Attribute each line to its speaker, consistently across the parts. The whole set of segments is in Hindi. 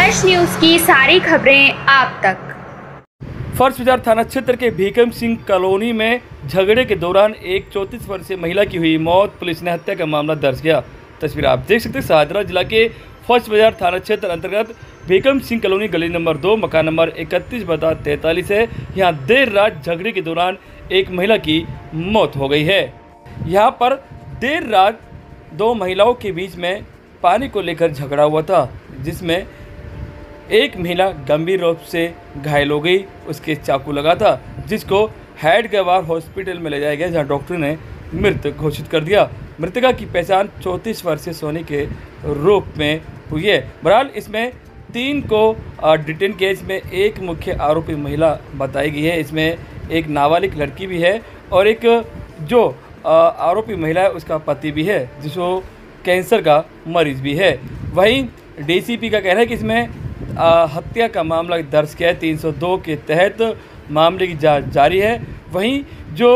Speaker 1: फ्रेश न्यूज की सारी खबरें आप तक।
Speaker 2: फर्श बाजार थाना क्षेत्र के भीकम सिंह कॉलोनी में झगड़े के दौरान एक 34 वर्षीय महिला की हुई मौत। पुलिस ने हत्या का मामला दर्ज किया। तस्वीर आप देख सकते हैं। शाहदरा जिला के फर्श बाजार थाना क्षेत्र अंतर्गत भीकम सिंह कॉलोनी गली नंबर 2 मकान नंबर 31/43 है। यहाँ देर रात झगड़े के दौरान एक महिला की मौत हो गई है। यहाँ पर देर रात दो महिलाओं के बीच में पानी को लेकर झगड़ा हुआ था, जिसमें एक महिला गंभीर रूप से घायल हो गई। उसके चाकू लगा था, जिसको हैदराबाद हॉस्पिटल में ले जाया गया, जहां डॉक्टर ने मृत घोषित कर दिया। मृतका की पहचान 34 वर्षीय सोनी के रूप में हुई है। बहरहाल इसमें 3 को डिटेन किया। इसमें एक मुख्य आरोपी महिला बताई गई है। इसमें एक नाबालिग लड़की भी है और एक जो आरोपी महिला है उसका पति भी है, जिसको कैंसर का मरीज भी है। वहीं डीसीपी का कहना है कि इसमें हत्या का मामला दर्ज किया है। 302 के तहत मामले की जांच जारी है। वहीं जो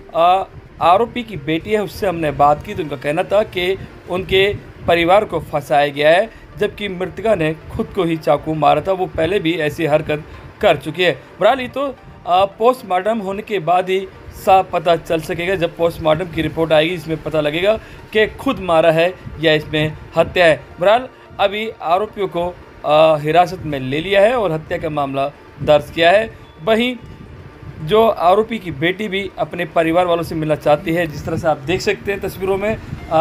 Speaker 2: आरोपी की बेटी है उससे हमने बात की तो उनका कहना था कि उनके परिवार को फंसाया गया है, जबकि मृतका ने खुद को ही चाकू मारा था। वो पहले भी ऐसी हरकत कर चुकी है। बहरहाल ये तो पोस्टमार्टम होने के बाद ही साफ पता चल सकेगा। जब पोस्टमार्टम की रिपोर्ट आएगी इसमें पता लगेगा कि खुद मारा है या इसमें हत्या है। बहरहाल अभी आरोपियों को हिरासत में ले लिया है और हत्या का मामला दर्ज किया है। वहीं जो आरोपी की बेटी भी अपने परिवार वालों से मिलना चाहती है। जिस तरह से आप देख सकते हैं तस्वीरों में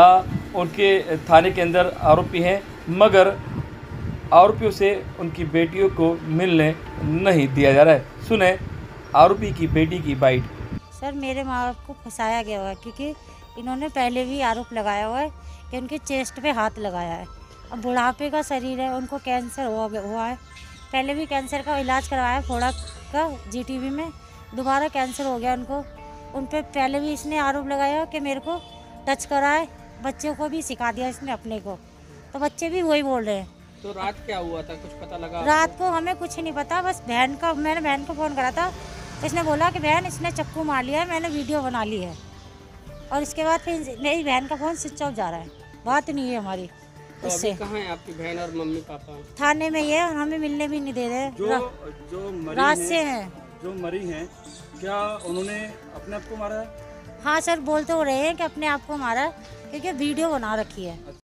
Speaker 2: उनके थाने के अंदर आरोपी हैं, मगर आरोपियों से उनकी बेटियों को मिलने नहीं दिया जा रहा है। सुने आरोपी की बेटी की बाइट।
Speaker 3: सर, मेरे माँ बाप को फंसाया गया हुआ है क्योंकि इन्होंने पहले भी आरोप लगाया हुआ है कि उनके चेस्ट पे हाथ लगाया है। अब बुढ़ापे का शरीर है, उनको कैंसर हुआ है। पहले भी कैंसर का इलाज करवाया फोड़ा का जीटीबी में, दोबारा कैंसर हो गया उनको। उन पे पहले भी इसने आरोप लगाया कि मेरे को टच करा है, बच्चों को भी सिखा दिया इसने अपने को, तो बच्चे भी वही बोल रहे हैं।
Speaker 4: तो रात क्या हुआ था, कुछ पता लगा?
Speaker 3: रात को हमें कुछ नहीं पता, बस मैंने बहन को फ़ोन करा था, इसने बोला कि बहन इसने चक्कू मार लिया है, मैंने वीडियो बना ली है। और इसके बाद फिर मेरी बहन का फ़ोन स्विच ऑफ जा रहा है, बात नहीं है हमारी उससे।
Speaker 4: तो कहाँ है आपकी बहन और मम्मी पापा?
Speaker 3: थाने में ही है, हमें मिलने भी नहीं दे रहे।
Speaker 2: जो
Speaker 3: रात से हैं,
Speaker 2: जो मरी हैं, क्या उन्होंने अपने आप को मारा है?
Speaker 3: हाँ सर, बोल तो रहे हैं कि अपने आप को मारा है क्योंकि वीडियो बना रखी है।